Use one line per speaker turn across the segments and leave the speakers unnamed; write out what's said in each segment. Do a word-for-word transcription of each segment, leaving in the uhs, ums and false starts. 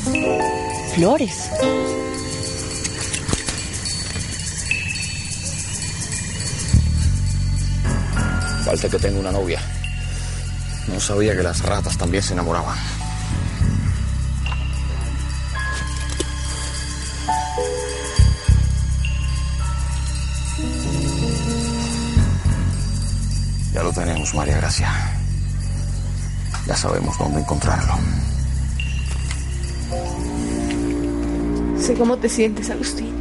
Flores.
Falta que tengo una novia. No sabía que las ratas también se enamoraban. Ya lo tenemos, María Gracia. Ya sabemos dónde encontrarlo.
Sé cómo te sientes, Agustín.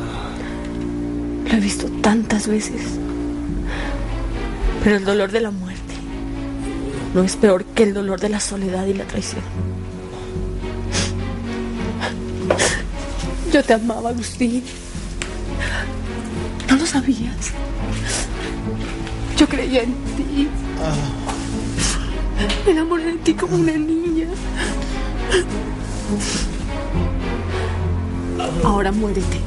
Lo he visto tantas veces. Pero el dolor de la muerte no es peor que el dolor de la soledad y la traición. Yo te amaba, Agustín. ¿No lo sabías? Yo creía en ti. Me enamoré de ti como una niña. Ahora muérete.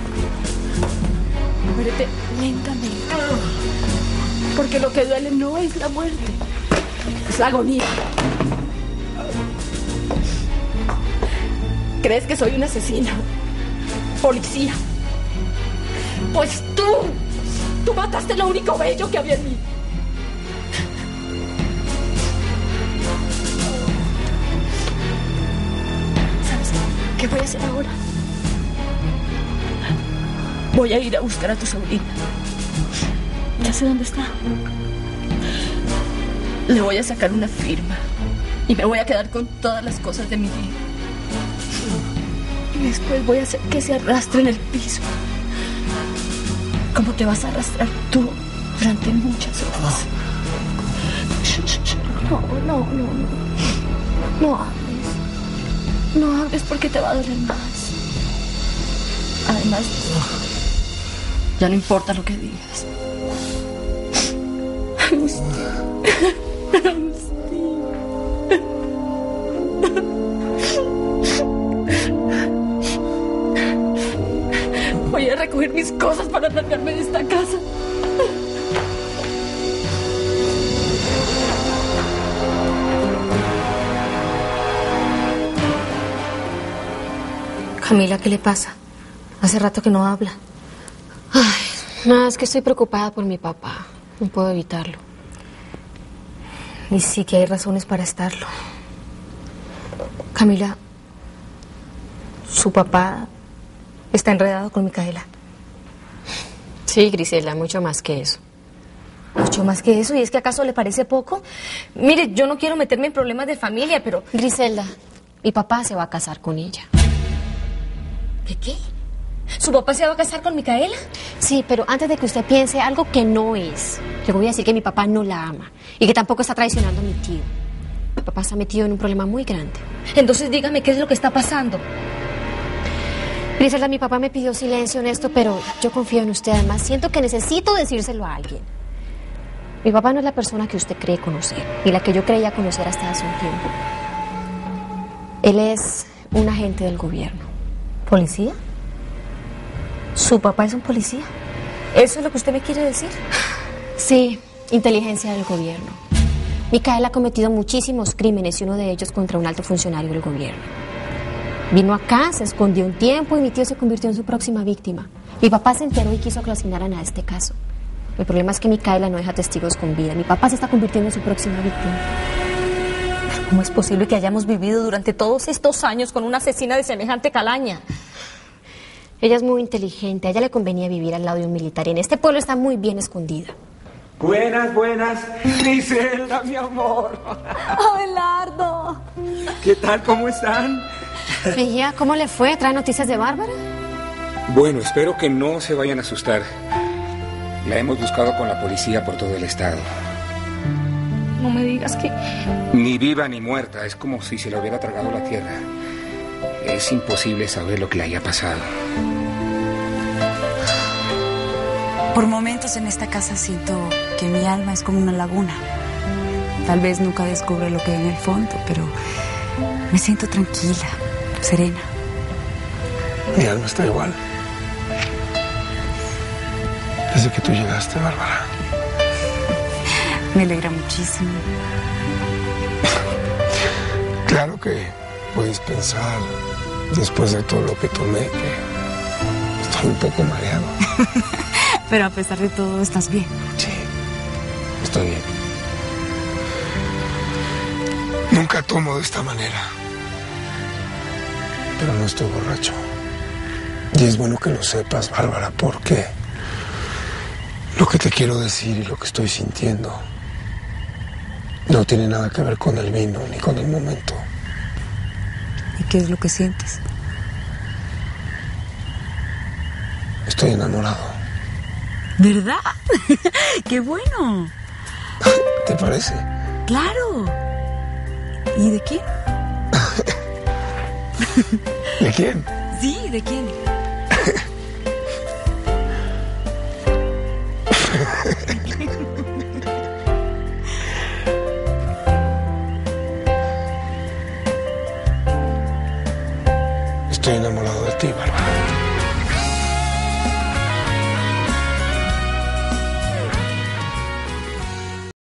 Muérete lentamente. Porque lo que duele no es la muerte, es la agonía. ¿Crees que soy una asesina? Policía. Pues tú, tú mataste lo único bello que había en mí. ¿Sabes qué voy a hacer ahora? Voy a ir a buscar a tu sobrina. Ya sé dónde está. Le voy a sacar una firma y me voy a quedar con todas las cosas de mi vida. Y después voy a hacer que se arrastre en el piso, como te vas a arrastrar tú durante muchas horas. No, no, no, no. No hables. No hables porque te va a doler más. Además, ya no importa lo que digas. Agustín. Agustín. Voy a recoger mis cosas para largarme de esta casa.
Camila, ¿qué le pasa? Hace rato que no habla. Ay, nada, es que estoy preocupada por mi papá. No puedo evitarlo. Y sí que hay razones para estarlo. Camila, su papá está enredado con Micaela.
Sí, Griselda, mucho más que eso.
Mucho más que eso, ¿y es que acaso le parece poco? Mire, yo no quiero meterme en problemas de familia, pero...
Griselda, mi papá se va a casar con ella.
¿Qué qué? ¿Su papá se va a casar con Micaela?
Sí, pero antes de que usted piense algo que no es, le voy a decir que mi papá no la ama y que tampoco está traicionando a mi tío. Mi papá está metido en un problema muy grande.
Entonces dígame qué es lo que está pasando.
Griselda, mi papá me pidió silencio en esto, pero yo confío en usted. Además, siento que necesito decírselo a alguien. Mi papá no es la persona que usted cree conocer, ni la que yo creía conocer hasta hace un tiempo. Él es un agente del gobierno.
¿Policía? ¿Su papá es un policía? ¿Eso es lo que usted me quiere decir?
Sí, inteligencia del gobierno. Micaela ha cometido muchísimos crímenes y uno de ellos contra un alto funcionario del gobierno. Vino acá, se escondió un tiempo y mi tío se convirtió en su próxima víctima. Mi papá se enteró y quiso que lo asignaran a este caso. El problema es que Micaela no deja testigos con vida. Mi papá se está convirtiendo en su próxima víctima.
¿Cómo es posible que hayamos vivido durante todos estos años con una asesina de semejante calaña?
Ella es muy inteligente, a ella le convenía vivir al lado de un militar y en este pueblo está muy bien escondida.
Buenas, buenas. Griselda, mi amor.
¡Abelardo!
¿Qué tal? ¿Cómo están?
Mejía, ¿cómo le fue? ¿Trae noticias de Bárbara?
Bueno, espero que no se vayan a asustar. La hemos buscado con la policía por todo el estado.
No me digas que...
Ni viva ni muerta, es como si se la hubiera tragado la tierra. Es imposible saber lo que le haya pasado.
Por momentos en esta casa siento que mi alma es como una laguna. Tal vez nunca descubra lo que hay en el fondo, pero me siento tranquila, serena.
Mi alma está igual. Desde que tú llegaste, Bárbara.
Me alegra muchísimo.
Claro que Puedes pensar, después de todo lo que tomé, que estoy un poco mareado.
Pero a pesar de todo, ¿estás bien?
Sí, estoy bien. Nunca tomo de esta manera. Pero no estoy borracho. Y es bueno que lo sepas, Bárbara, porque lo que te quiero decir y lo que estoy sintiendo no tiene nada que ver con el vino ni con el momento.
¿Y qué es lo que sientes?
Estoy enamorado.
¿Verdad? ¡Qué bueno!
¿Te parece?
¡Claro! ¿Y de quién?
¿De quién?
Sí, ¿de quién?
Estoy enamorado de ti, Bárbara.